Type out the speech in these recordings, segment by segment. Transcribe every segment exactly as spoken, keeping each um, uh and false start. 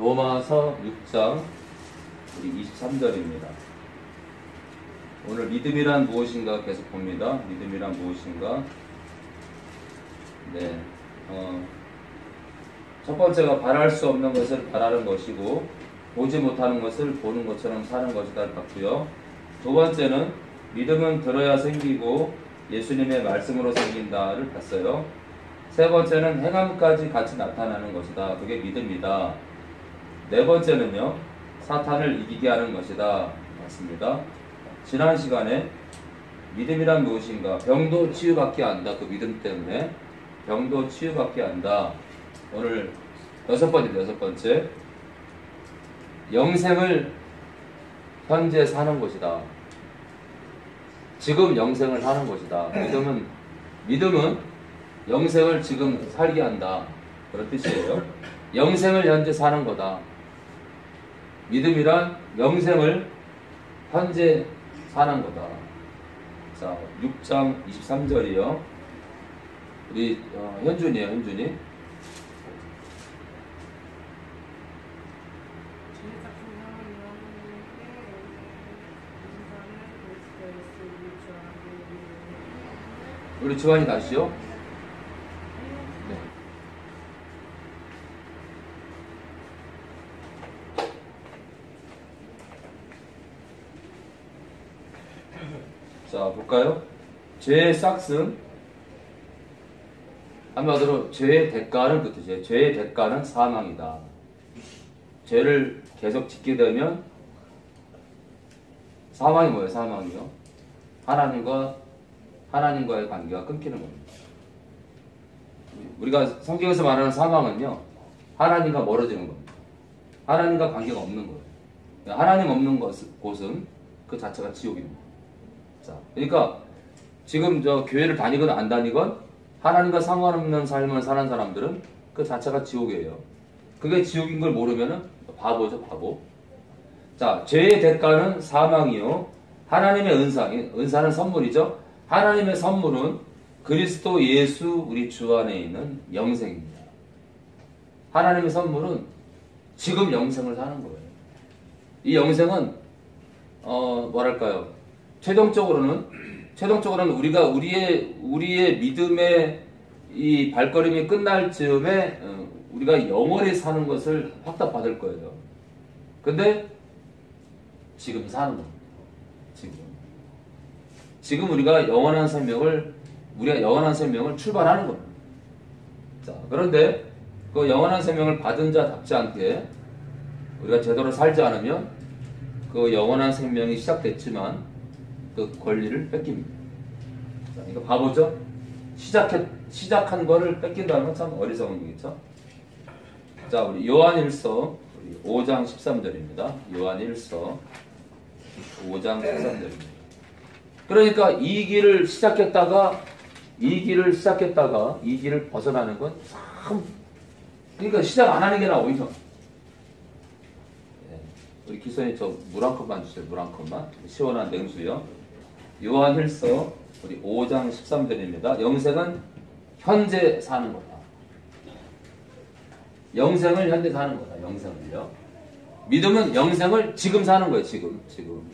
로마서 육 장 이십삼 절입니다. 오늘 믿음이란 무엇인가 계속 봅니다. 믿음이란 무엇인가? 네, 어, 첫 번째가 바랄 수 없는 것을 바라는 것이고 보지 못하는 것을 보는 것처럼 사는 것이다 같고요. 두 번째는 믿음은 들어야 생기고 예수님의 말씀으로 생긴다를 봤어요. 세 번째는 행함까지 같이 나타나는 것이다. 그게 믿음이다. 네 번째는요, 사탄을 이기게 하는 것이다. 맞습니다. 지난 시간에 믿음이란 무엇인가? 병도 치유받게 한다. 그 믿음 때문에 병도 치유받게 한다. 오늘 여섯 번째, 여섯 번째. 영생을 현재 사는 것이다. 지금 영생을 사는 것이다. 믿음은, 믿음은 영생을 지금 살게 한다. 그런 뜻이에요. 영생을 현재 사는 거다. 믿음이란 영생을 현재 사는 거다. 자, 육 장 이십삼 절이요. 우리 어, 현준이에요, 현준이. 우리 주환이 다시요. 네. 자, 볼까요? 죄의 싹슨, 한마디로 죄의 대가는 그 뜻이에요. 죄의 대가는 사망이다. 죄를 계속 짓게 되면 사망이 뭐예요? 사망이요? 하나님과 하나님과의 관계가 끊기는 겁니다. 우리가 성경에서 말하는 사망은요, 하나님과 멀어지는 겁니다. 하나님과 관계가 없는 거예요. 하나님 없는 곳, 곳은 그 자체가 지옥입니다. 자, 그러니까 지금 저 교회를 다니건 안 다니건 하나님과 상관없는 삶을 사는 사람들은 그 자체가 지옥이에요. 그게 지옥인 걸 모르면은 바보죠, 바보. 자, 죄의 대가는 사망이요. 하나님의 은사, 은사는 선물이죠. 하나님의 선물은 그리스도 예수 우리 주 안에 있는 영생입니다. 하나님의 선물은 지금 영생을 사는 거예요. 이 영생은 어 뭐랄까요? 최종적으로는 최종적으로는 우리가 우리의 우리의 믿음의 이 발걸음이 끝날 즈음에 어, 우리가 영원히 사는 것을 확답받을 거예요. 근데 지금 사는 겁니다. 지금. 지금 우리가 영원한 생명을, 우리가 영원한 생명을 출발하는 겁니다. 자, 그런데 그 영원한 생명을 받은 자답지 않게 우리가 제대로 살지 않으면 그 영원한 생명이 시작됐지만 그 권리를 뺏깁니다. 자, 이거 바보죠? 시작해, 시작한 거를 뺏긴다는 건 참 어리석은 거겠죠? 자, 우리 요한일서 오 장 십삼 절입니다. 요한일서 오 장 십삼 절입니다. 그러니까 이 길을 시작했다가 이 길을 시작했다가 이 길을 벗어나는 건 참, 그러니까 시작 안 하는 게 나아 오히려. 네. 우리 기선이 저 물 한 컵만 주세요. 물 한 컵만. 시원한 냉수요. 요한일서 우리 오 장 십삼 절입니다. 영생은 현재 사는 거다. 영생을 현재 사는 거다. 영생을요. 믿음은 영생을 지금 사는 거예요. 지금 지금.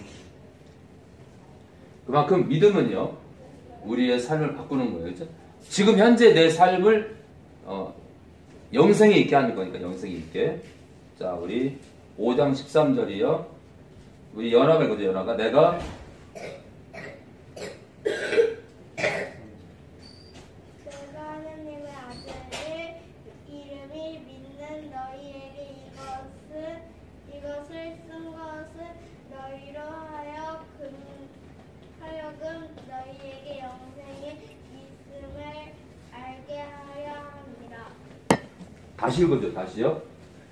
그만큼 믿음은요, 우리의 삶을 바꾸는 거예요. 그렇죠? 지금 현재 내 삶을 어, 영생에 있게 하는 거니까, 영생에 있게. 자, 우리 오 장 십삼 절이요. 우리 연화가 이거죠, 연화가. 내가 내가 하나님의 아들을 이름이 믿는 너희에게 이것을 이것을 쓴 것은 너희로 하여 금 하여금 너희에게 영생의 있음을 알게 하려 합니다. 다시 읽어줘, 다시요.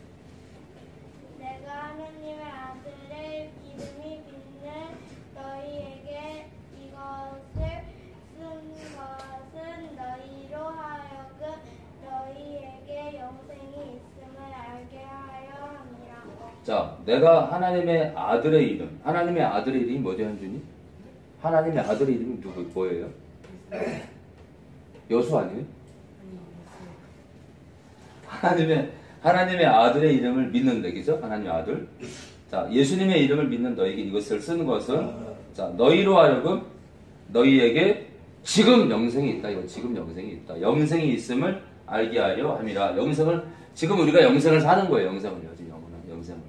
내가 하나님의 아들의 이름이 믿는 너희에게 이것을 쓴 것은 너희로 하여금 너희에게 영생이 있음을 알게 하려 합니다. 자, 내가 하나님의 아들의 이름, 하나님의 아들의 이름이 뭐죠, 현준이? 하나님의 아들의 이름이 누구, 뭐예요? 여수 아니에요? 하나님의 하나님의 아들의 이름을 믿는데, 그죠? 하나님의 아들. 자, 예수님의 이름을 믿는 너에게 이것을 쓴 것은, 자, 너희로 하여금 너희에게 지금 영생이 있다. 이거 지금 영생이 있다. 영생이 있음을 알게 하려 함이라. 영생을, 지금 우리가 영생을 사는 거예요. 영생을요. 지금 영원한 영생을.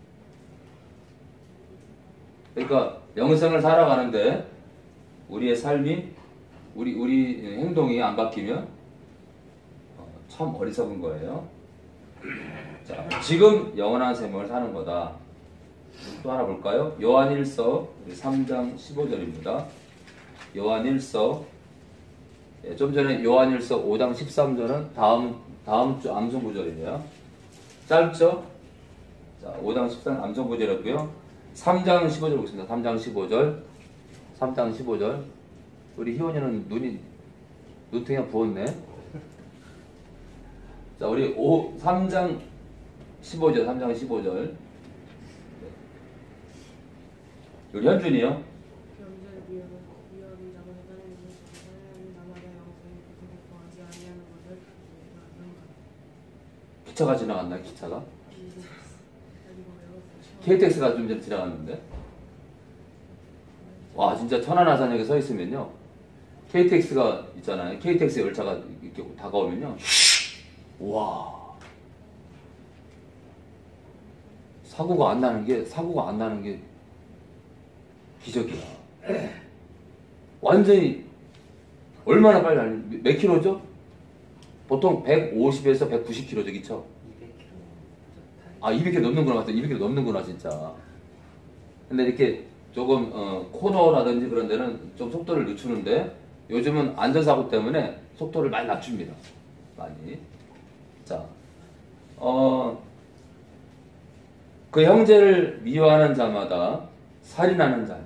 그러니까 영생을 살아가는데 우리의 삶이, 우리, 우리 행동이 안 바뀌면 참 어리석은 거예요. 자, 지금 영원한 생명을 사는 거다. 또 하나 볼까요? 요한일서 삼 장 십오 절입니다. 요한일서, 예, 좀 전에 요한일서 오 장 십삼 절은 다음, 다음 주 암송 구절이에요. 짧죠? 자, 오 장 십삼 절 암송 구절이고요. 삼 장 십오 절 보겠습니다. 삼 장 십오 절. 삼 장 십오 절. 우리 희원이는 눈이, 눈탱이가 부었네. 자, 우리 오, 삼 장 십오 절, 삼 장 십오 절. 우리 현준이요. 기차가 지나갔나, 기차가? 케이티엑스가 좀 전에 지나갔는데. 와, 진짜 천안아산역에 서 있으면요, 케이티엑스가 있잖아요. 케이티엑스 열차가 이렇게 다가오면요, 와, 사고가 안 나는 게, 사고가 안 나는 게 기적이야. 완전히, 얼마나 빨리 달리, 몇 킬로죠? 보통 백오십에서 백구십 킬로죠, 그쵸? 이백 킬로미터. 아, 이백 킬로미터 넘는구나, 맞다. 이백 킬로미터 넘는구나, 진짜. 근데 이렇게 조금, 어, 코너라든지 그런 데는 좀 속도를 늦추는데, 요즘은 안전사고 때문에 속도를 많이 낮춥니다. 많이. 자, 어, 그 형제를 미워하는 자마다 살인하는 자.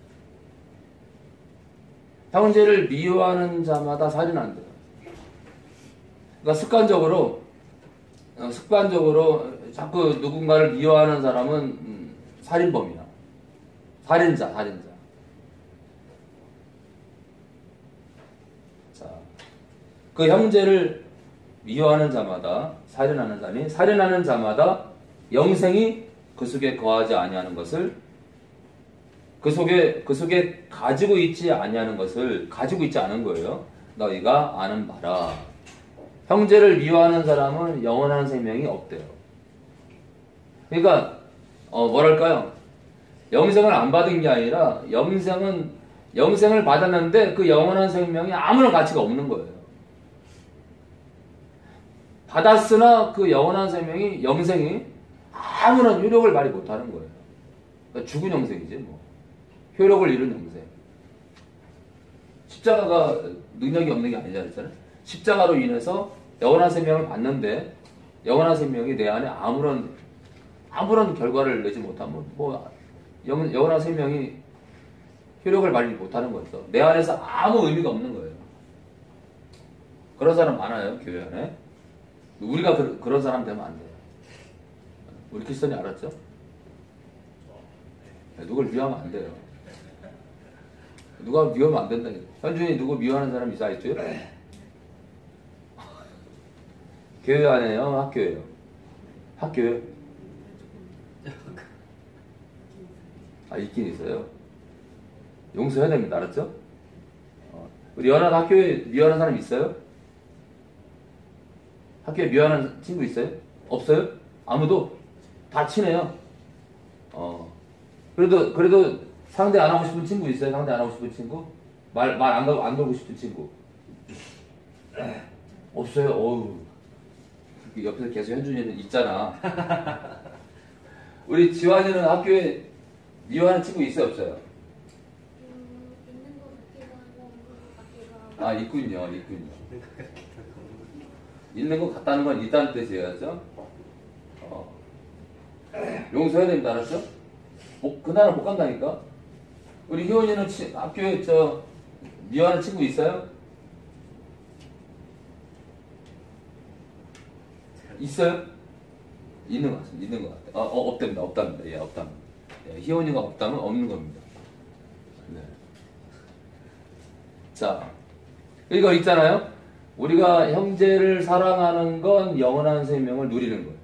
형제를 미워하는 자마다 살인한다. 그러니까 습관적으로, 어, 습관적으로 자꾸 누군가를 미워하는 사람은 음, 살인범이야. 살인자, 살인자. 자, 그 형제를 미워하는 자마다 살인하는 자니, 살인하는 자마다 영생이 그 속에 거하지 아니하는 것을, 그 속에 그 속에 가지고 있지 아니하는 것을 가지고 있지 않은 거예요. 너희가 아는 바라. 형제를 미워하는 사람은 영원한 생명이 없대요. 그러니까 어 뭐랄까요? 영생을 안 받은 게 아니라 영생은 영생을 받았는데 그 영원한 생명이 아무런 가치가 없는 거예요. 받았으나 그 영원한 생명이, 영생이 아무런 효력을 발휘 못하는 거예요. 그러니까 죽은 영생이지 뭐. 효력을 잃은 영생. 십자가가 능력이 없는 게 아니잖아요. 그렇잖아요? 십자가로 인해서 영원한 생명을 받는데 영원한 생명이 내 안에 아무런 아무런 결과를 내지 못하면 뭐 영, 영원한 생명이 효력을 발휘 못하는 거죠. 내 안에서 아무 의미가 없는 거예요. 그런 사람 많아요, 교회 안에. 우리가 그, 그런 사람 되면 안 돼요. 우리 크리스천이 알았죠? 누굴 미워하면 안 돼요. 누가 미워하면 안 된다. 현준이 누구 미워하는 사람 있어, 있죠? 교회 안에요? 학교예요? 학교예요? 아, 있긴 있어요. 용서해야 됩니다. 알았죠? 어, 우리 연한 학교에 미워하는 사람 있어요? 학교에 미워하는 친구 있어요? 없어요? 아무도? 다 친해요. 어. 그래도, 그래도 상대 안 하고 싶은 친구 있어요? 상대 안 하고 싶은 친구? 말, 말 안, 안 걸고 싶은 친구? 없어요? 어우. 옆에서 계속 현준이는 있잖아. 우리 지환이는 학교에 미워하는 친구 있어요? 없어요? 음, 있는 것 같기도 하고 없는 것 같기도 하고. 아, 있군요. 있군요. 있는 것 같다는 건 있다는 뜻이에요. 어. 용서해야 됩니다. 알았죠? 못, 그날은 못 간다니까? 우리 희원이는 치, 학교에 저 미워하는 친구 있어요? 있어요? 있는 것 같습니다. 있는 것 같아요. 어, 어, 없답니다. 없답니다. 예, 없답니다. 예, 희원이가 없다면 없는 겁니다. 네. 자, 이거 있잖아요. 우리가 형제를 사랑하는 건 영원한 생명을 누리는 거예요.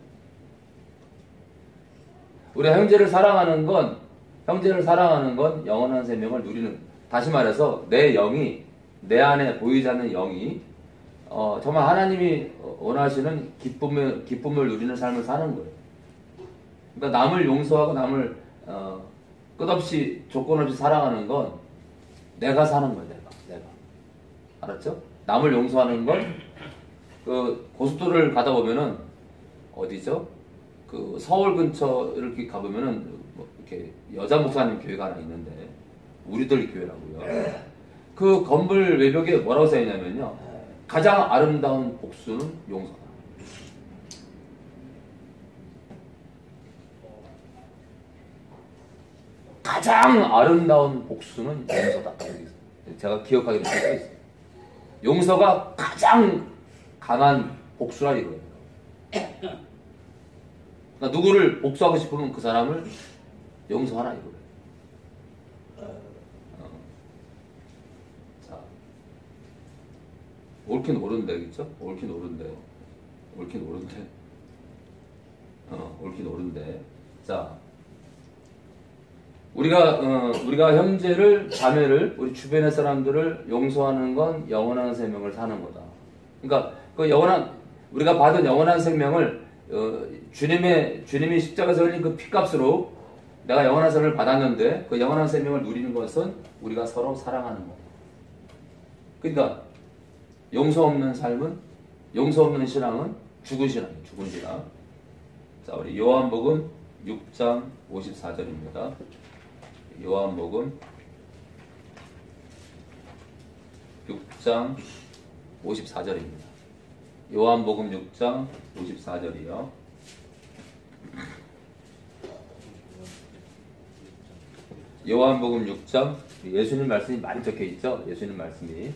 우리가 형제를 사랑하는 건 형제를 사랑하는 건 영원한 생명을 누리는 거예요. 다시 말해서 내 영이 내 안에 보이지 않는 영이 어, 정말 하나님이 원하시는 기쁨을 기쁨을 누리는 삶을 사는 거예요. 그러니까 남을 용서하고 남을 어, 끝없이 조건 없이 사랑하는 건 내가 사는 거예요. 내가 내가 알았죠? 남을 용서하는 건 그 고속도로를 가다 보면은 어디죠? 그 서울 근처 이렇게 가보면은 뭐 이렇게 여자 목사님 교회가 하나 있는데 우리들 교회라고요. 그 건물 외벽에 뭐라고 써 있냐면요. 가장 아름다운 복수는 용서다. 가장 아름다운 복수는 용서다. 제가 기억하기로 써 있어요. 용서가 가장 강한 복수라 이거예요. 그러니까 누구를 복수하고 싶으면 그 사람을 용서하라 이거예요. 어. 자, 옳긴 옳은데, 그쵸? 옳긴 옳은데, 옳긴 옳은데, 어, 옳긴 옳은데. 자, 우리가 어, 우리가 형제를, 자매를, 우리 주변의 사람들을 용서하는 건 영원한 생명을 사는 거다. 그러니까 그 영원한 우리가 받은 영원한 생명을 어, 주님의 주님이 십자가에서 흘린 그 피값으로 내가 영원한 생명을 받았는데 그 영원한 생명을 누리는 것은 우리가 서로 사랑하는 거. 그러니까 용서 없는 삶은 용서 없는 신앙은 죽은 신앙이에요. 죽은 신앙. 자, 우리 요한복음 육 장 오십사 절입니다. 요한복음 육 장 오십사 절입니다. 요한복음 육 장 오십사 절이요. 요한복음 육 장 예수님 말씀이 많이 적혀 있죠? 예수님 말씀이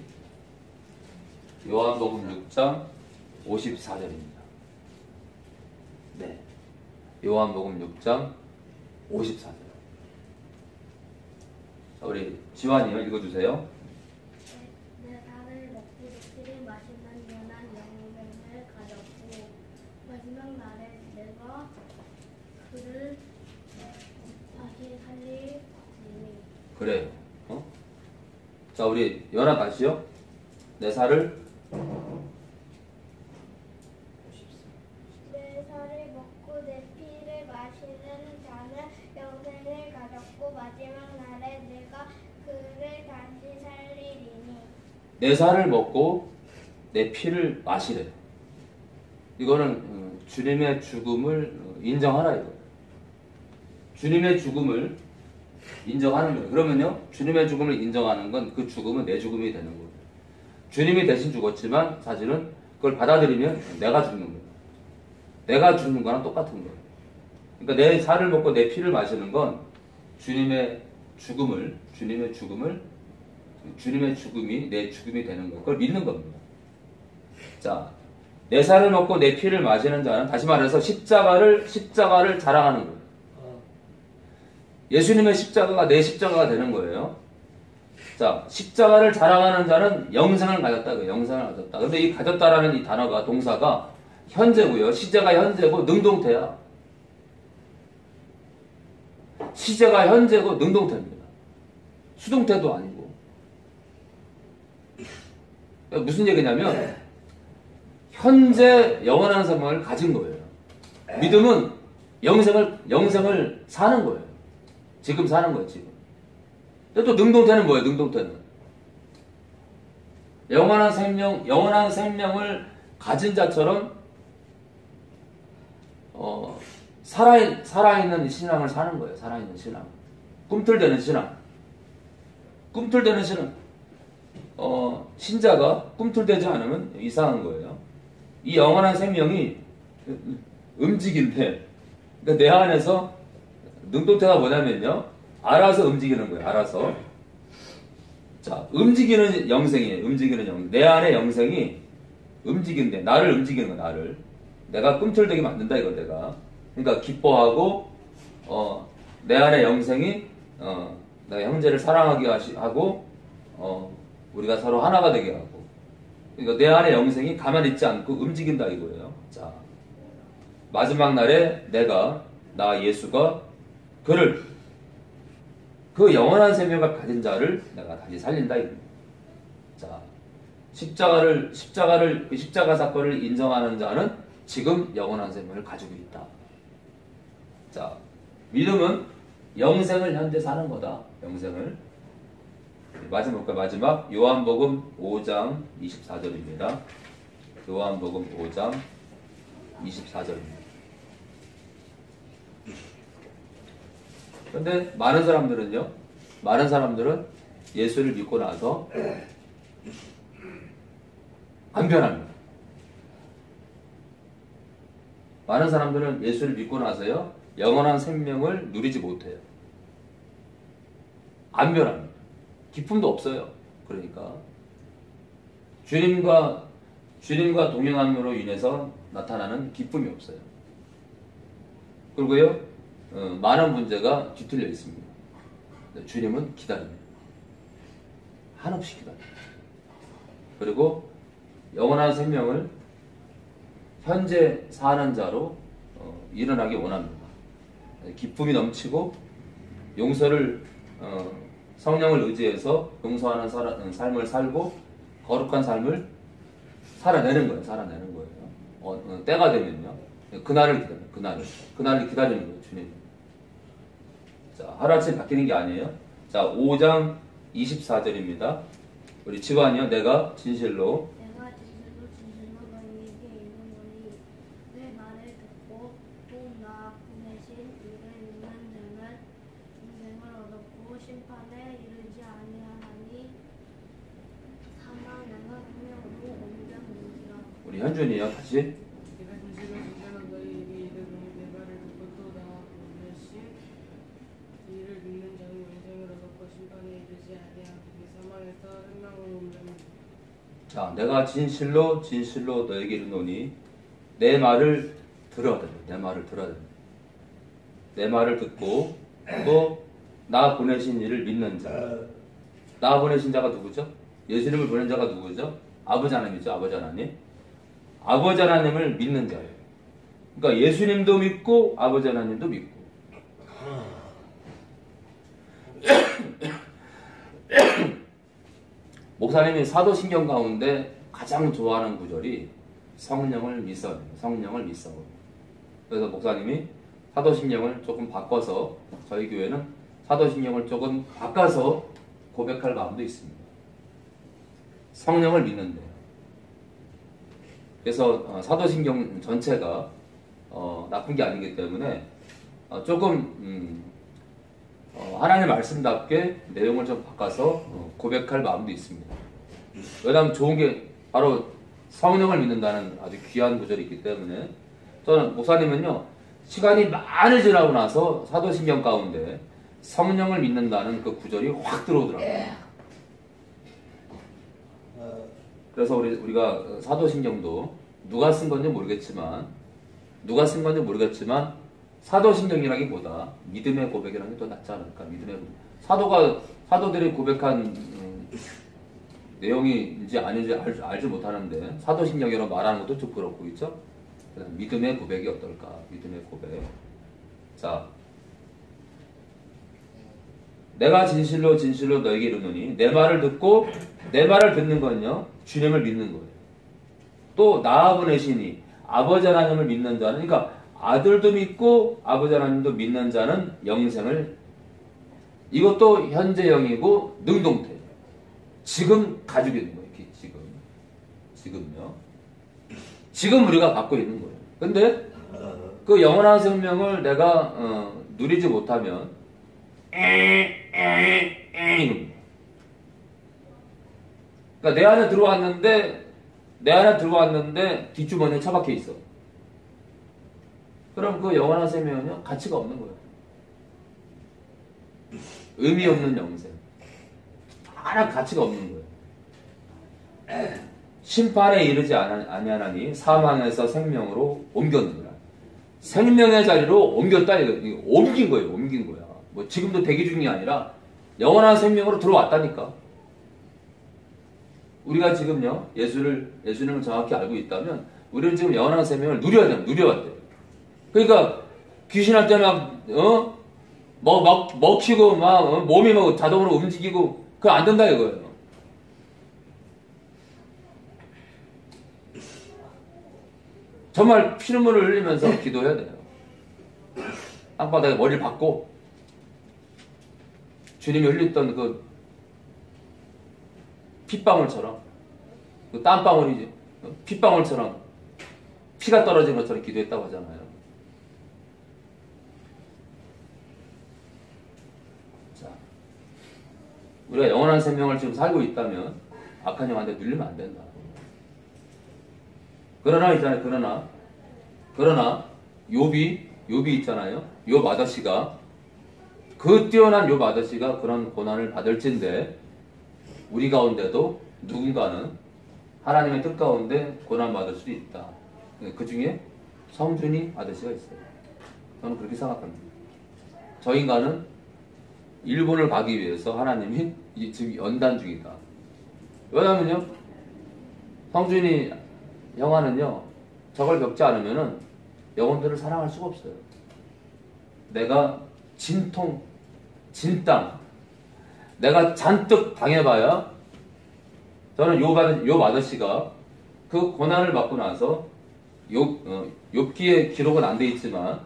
요한복음 육 장 오십사 절입니다. 네. 요한복음 육 장 오십사 절. 자, 우리 지환이요 읽어주세요. 내 살을 먹고 육질을 마시는 연한 영생을 가졌고 마지막 날에 내가 그를 다시 살리리니. 그래요. 어? 자, 우리 연아 다시요. 내 살을 내 살을 먹고 내 피를 마시는 자는 영생을 가졌고 마지막 날에 내가 그를 다시 살리리니. 내 살을 먹고 내 피를 마시래. 이거는 어, 주님의 죽음을 어, 인정하라 이거. 주님의 죽음을 인정하는 거예요. 그러면요, 주님의 죽음을 인정하는 건 그 죽음은 내 죽음이 되는 거예요. 주님이 대신 죽었지만 사실은 그걸 받아들이면 내가 죽는 거예요. 내가 죽는 거랑 똑같은 거예요. 그러니까 내 살을 먹고 내 피를 마시는 건 주님의 죽음을, 주님의 죽음을, 주님의 죽음이 내 죽음이 되는 거예요. 그걸 믿는 겁니다. 자, 내 살을 먹고 내 피를 마시는 자는 다시 말해서 십자가를, 십자가를 자랑하는 거예요. 예수님의 십자가가 내 십자가가 되는 거예요. 자, 십자가를 자랑하는 자는 영생을 가졌다. 그 영생을 가졌다. 근데 이 가졌다라는 이 단어가, 동사가 현재고요. 시제가 현재고 능동태야. 시제가 현재고 능동태입니다. 수동태도 아니고. 무슨 얘기냐면 현재 영원한 생명을 가진 거예요. 믿음은 영생을 영생을 사는 거예요. 지금 사는 거예요. 지금. 근데 또 능동태는 뭐예요? 능동태는 영원한 생명, 영원한 생명을 가진 자처럼 어, 살아 살아있는 신앙을 사는 거예요. 살아있는 신앙. 꿈틀대는 신앙. 꿈틀대는 신앙. 어, 신자가 꿈틀대지 않으면 이상한 거예요. 이 영원한 생명이 움직인대. 그러니까 내 안에서 능동태가 뭐냐면요. 알아서 움직이는 거예요. 알아서. 자, 움직이는 영생이에요. 움직이는 영생. 내 안에 영생이 움직인대. 나를 움직이는 거야. 나를. 내가 꿈틀대게 만든다 이거 내가. 그러니까 기뻐하고 어, 내 안에 영생이 어, 내가 형제를 사랑하게 하시, 하고 어, 우리가 서로 하나가 되게 하고 그러니까 내 안에 영생이 가만히 있지 않고 움직인다 이거예요. 자, 마지막 날에 내가, 나 예수가 그를, 그 영원한 생명을 가진 자를 내가 다시 살린다 이겁니다. 자, 십자가를, 십자가를, 그 십자가 사건을 인정하는 자는 지금 영원한 생명을 가지고 있다. 자, 믿음은 영생을 현재 사는 거다. 영생을. 마지막, 마지막, 요한복음 오 장 이십사 절입니다. 요한복음 오 장 이십사 절입니다. 그런데 많은 사람들은요, 많은 사람들은 예수를 믿고 나서 안 변합니다. 많은 사람들은 예수를 믿고 나서요, 영원한 생명을 누리지 못해요. 안 변합니다. 기쁨도 없어요. 그러니까 주님과 주님과 동행함으로 인해서 나타나는 기쁨이 없어요. 그리고요, 어, 많은 문제가 뒤틀려 있습니다. 주님은 기다립니다. 한없이 기다립니다. 그리고 영원한 생명을 현재 사는 자로 어, 일어나기 원합니다. 기쁨이 넘치고 용서를 어, 성령을 의지해서 용서하는 살, 삶을 살고 거룩한 삶을 살아내는 거예요. 살아내는 거예요. 어, 어, 때가 되면요. 그날을 기다려요. 그날을. 그날을 기다리는 거예요. 주님. 자, 하루아침에 바뀌는 게 아니에요. 자, 오 장 이십사 절입니다. 우리 집안이요. 내가 진실로 내가 진실로 진실로 너희에게 이르노니 내 말을 듣고 또 나 보내신 이를 믿는 자는 인생을 얻었고 심판에 이르지 아니하나니 다만 내가 생명으로 옮겼느니라. 우리 현준이요. 다시. 내가 진실로 진실로 너희에게 이르노니 내 말을 듣고 또 나 보내신 이를 믿는 자는 영생을 얻었고 심판에 이르지 아니하나니 사망에서 생명으로 옮겼느니라. 자, 내가 진실로 진실로 너에게 이르노니 내 말을 들어야 된다. 내 말을 들어야 된다. 내 말을 듣고 또 나 보내신 이를 믿는 자. 나 보내신 자가 누구죠? 예수님을 보낸 자가 누구죠? 아버지 하나님이죠. 아버지 하나님. 아버지 하나님을 믿는 자예요. 그러니까 예수님도 믿고 아버지 하나님도 믿고. 목사님이 사도신경 가운데 가장 좋아하는 구절이 성령을 믿어. 성령을 믿어. 그래서 목사님이 사도신경을 조금 바꿔서 저희 교회는 사도신경을 조금 바꿔서 고백할 마음도 있습니다. 성령을 믿는데요. 그래서 어, 사도신경 전체가 어, 나쁜 게 아니기 때문에 어, 조금 음, 어, 하나님의 말씀답게 내용을 좀 바꿔서 어, 고백할 마음도 있습니다. 왜냐하면 좋은 게 바로 성령을 믿는다는 아주 귀한 구절이 있기 때문에 저는 목사님은요, 시간이 많이 지나고 나서 사도신경 가운데 성령을 믿는다는 그 구절이 확 들어오더라고요. 그래서 우리, 우리가 사도신경도 누가 쓴 건지 모르겠지만 누가 쓴 건지 모르겠지만 사도신경이라기보다 믿음의 고백이라는 게 더 낫지 않을까. 믿음의 고백. 사도가 사도들이 고백한 음, 내용이인지 아닌지 알, 알지 못하는데 사도신경이라고 말하는 것도 좀 그렇고 있죠. 그래서 믿음의 고백이 어떨까. 믿음의 고백. 자, 내가 진실로 진실로 너에게 이르노니 내 말을 듣고 내 말을 듣는 건요, 주님을 믿는 거예요. 또 나 보내시니 아버지 하나님을 믿는 자는, 그러니까 아들도 믿고 아버지 하나님도 믿는 자는 영생을, 이것도 현재형이고 능동태. 지금 가지고 있는 거예요. 지금. 지금요. 지금 우리가 갖고 있는 거예요. 근데 그 영원한 생명을 내가 어, 누리지 못하면 에에에 그러니까 내 안에 들어왔는데 내 안에 들어왔는데 뒷주머니에 처박혀 있어. 그럼 그 영원한 생명은요, 가치가 없는 거예요. 의미 없는 영생. 하나 가치가 없는 거예요. 심판에 이르지 아니하나니 사망에서 생명으로 옮겼느니라. 생명의 자리로 옮겼다. 이거 옮긴 거예요. 옮긴 거야. 뭐 지금도 대기 중이 아니라 영원한 생명으로 들어왔다니까. 우리가 지금요 예수를 예수님을 정확히 알고 있다면 우리는 지금 영원한 생명을 누려야 돼요. 누려야 돼요. 그러니까 귀신할 때는 막 어? 뭐, 막 먹히고 막 어? 몸이 막 자동으로 움직이고 그거 안 된다 이거예요. 정말 피눈물을 흘리면서 기도해야 돼요. 땅바닥에 머리를 박고 주님이 흘렸던 그 핏방울처럼 그 땀방울이지 핏방울처럼 피가 떨어지는 것처럼 기도했다고 하잖아요. 자, 우리가 영원한 생명을 지금 살고 있다면 악한 영한테 눌리면 안 된다. 그러나 있잖아요. 그러나 그러나 욥이 욥이 있잖아요. 욥 아저씨가 그 뛰어난 욥 아저씨가 그런 고난을 받을진데 우리 가운데도 누군가는 하나님의 뜻 가운데 고난 받을 수도 있다. 그 중에 성준이 아저씨가 있어요. 저는 그렇게 생각합니다. 저 인간은 일본을 가기 위해서 하나님이 지금 연단 중이다. 왜냐면요, 성준이 형아는요, 저걸 겪지 않으면은 영혼들을 사랑할 수가 없어요. 내가 진통, 진땅, 내가 잔뜩 당해봐야 저는 요, 요 아저씨가 그 고난을 받고 나서 욥, 어, 욥기의 기록은 안 돼 있지만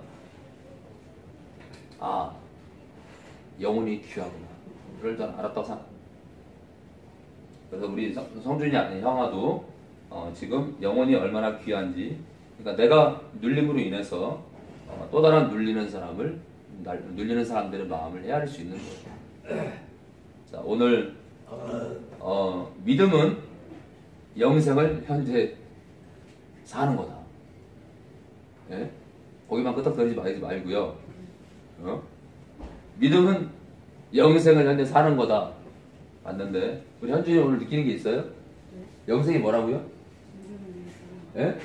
아, 영혼이 귀하구나. 그걸 전 알았다고 생각합니다. 그래서 우리 성, 성준이 아닌 형아도 어, 지금 영혼이 얼마나 귀한지, 그러니까 내가 눌림으로 인해서 어, 또 다른 눌리는 사람을, 날, 눌리는 사람들의 마음을 헤아릴 수 있는 거예요. 자, 오늘 어, 믿음은 영생을 현재 사는 거다. 예? 거기만 끄떡거리지 말지 말고요. 어? 믿음은 영생을 현재 사는 거다. 맞는데 우리 현준이 오늘 느끼는 게 있어요? 영생이 뭐라고요? 예?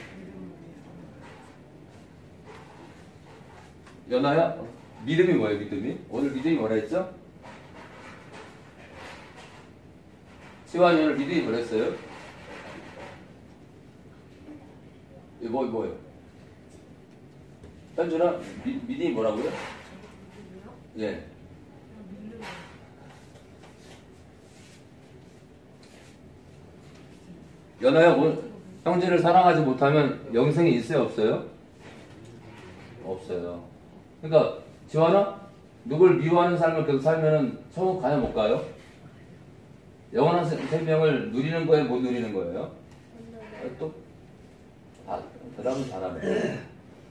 연아야? 믿음이 뭐예요? 믿음이? 오늘 믿음이 뭐라 했죠? 시완이 오늘 믿음이 뭐라 했어요? 뭐, 뭐예요? 현준아, 미, 믿음이 뭐라고요? 예. 연아야, 오늘 형제를 사랑하지 못하면 영생이 있어요, 없어요? 없어요. 그러니까 지환아, 누굴 미워하는 삶을 계속 살면은 천국 가냐 못 가요? 영원한 생명을 누리는 거예요, 못 누리는 거예요? 또 아, 대답은 잘하네.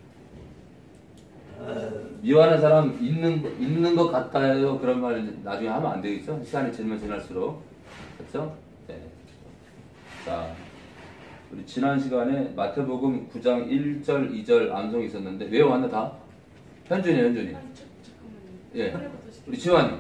미워하는 사람 있는 있는 것 같아요. 그런 말 나중에 하면 안 되겠죠? 시간이 지나면 지날수록. 그렇죠? 네. 자, 우리 지난 시간에 마태복음 구 장 일 절, 이 절 암송이 있었는데 외워왔나 다? 현준이, 현준이. 예. 우리 지환이.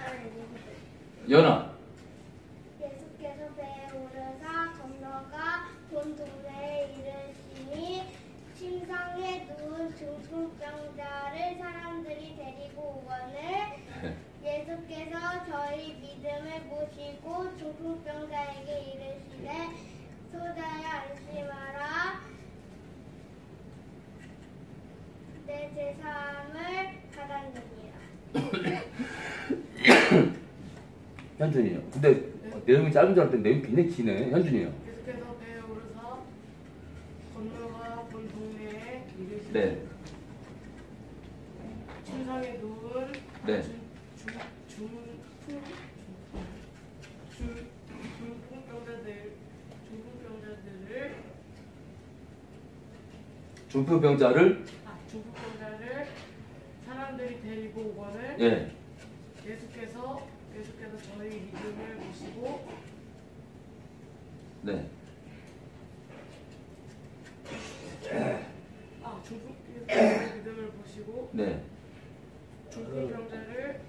연아. 예수께서 배에 오르사 건너가 본 동네에 이르시니 침상에 누운 중풍병자를 사람들이 데리고 오거늘 예수께서 저희 믿음을 보시고 중풍병자에게 이르시되 소자야 안심하라 내 제사함을 받았느니라. 현준이요. 근데 네. 내용이 짧은 줄 알았더니 내용이 굉장히 기네. 현준이요. 계속해서 배에 오르사 건너가 본 동네에 이르시되 네. 침상에 누운 네. 중풍병자들 중풍병자들을 중풍병자를 아 중풍병자를 사람들이 데리고 오거늘 예. 예수께서 예수께서 저희 믿음을 보시고 네. 아 중풍병자의 저희 믿음을 보시고 네. 중풍병자를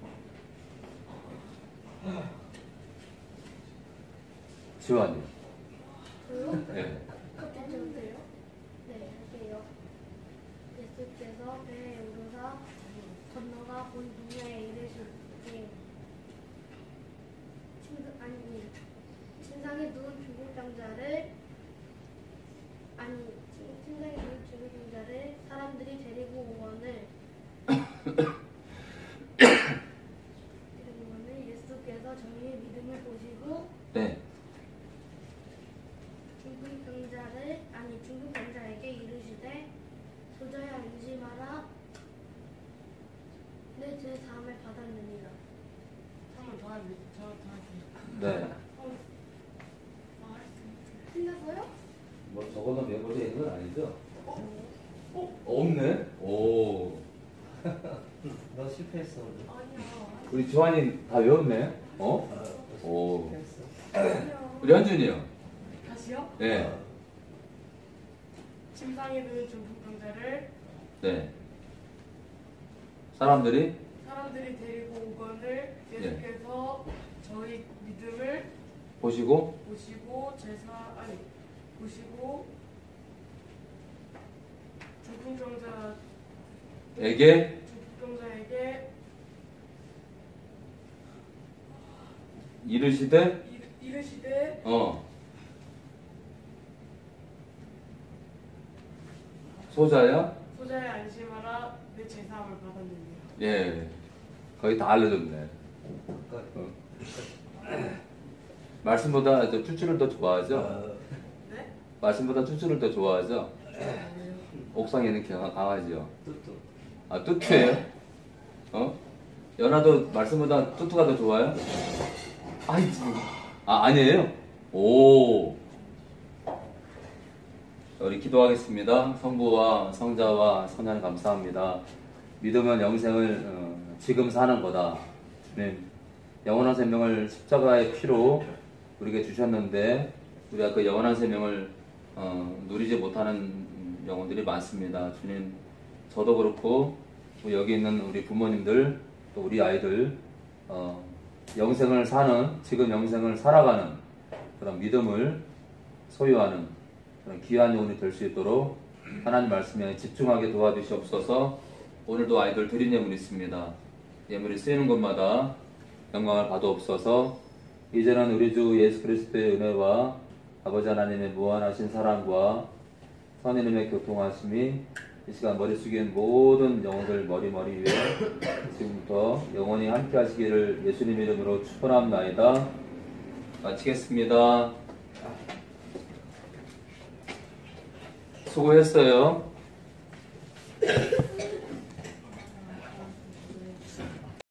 지환이. 저요? 네. 괜찮으세요? 네, 할게요. 예수께서 배에 오르사 건너가 본 동네에 이르시니 침상 아니 침상에 침상에 누운 중국장자를 아니 침- 침상에 누운 중국장자를 사람들이 데리고 오거늘 데리고 오거늘 예수께서 저희의 믿음을 보시고 네. 중국장자를 아니 중국장자에게 이르시되 도저히 안심하라 내 제 사함을 받았느니라. 한번 더 할게요. 저더 할게요. 네. 아, 틀렸어요? 뭐 적어놓은 메모리에 있는 건 아니죠? 어? 없네? 오. 너 실패했어. 아니야. 우리 조한이 다 외웠네? 어? 아, 오. 실패했어. 아니야. 우리 현준이요? 다시요? 네. 침상에 누운 중풍병자를 네. 사람들이 사람들이 데리고 오거늘 예수께서 저희 믿음을 보시고 보시고 제사 아니 보시고 중풍병자 에게 중풍병자에게 이르시되 이- 이르시되 어 소자야? 소자의 안심하라 내 제사함을 받았느니라. 예. 거의 다 알려줬네. 어. 말씀보다 저 쭈쭈를 더 좋아하죠? 어, 네? 말씀보다 쭈쭈를 더 좋아하죠? 아니요. 옥상에 있는 강- 강아지요. 뚜뚜. 아, 뚜뚜예요? 어? 연아도 말씀보다 뚜뚜가 더 좋아요? 아이, 참. 아, 아니에요? 오. 자, 우리 기도하겠습니다. 성부와 성자와 성자는 감사합니다. 믿으면 영생을 어, 지금 사는 거다. 주님, 영원한 생명을 십자가의 피로 우리에게 주셨는데 우리가 그 영원한 생명을 어, 누리지 못하는 영혼들이 많습니다. 주님, 저도 그렇고 여기 있는 우리 부모님들 또 우리 아이들 어, 영생을 사는 지금 영생을 살아가는 그런 믿음을 소유하는 그런 귀한 영혼이 될 수 있도록 하나님 말씀에 집중하게 도와주시옵소서. 오늘도 아이들 드린 예물이 있습니다. 예물이 쓰이는 곳마다 영광을 받아옵소서. 이제는 우리 주 예수 그리스도의 은혜와 아버지 하나님의 무한하신 사랑과 선생님의 교통하심이 이 시간 머리 숙인 모든 영혼들 머리머리 위에 지금부터 영원히 함께 하시기를 예수님 이름으로 축원합니다. 마치겠습니다. 수고했어요.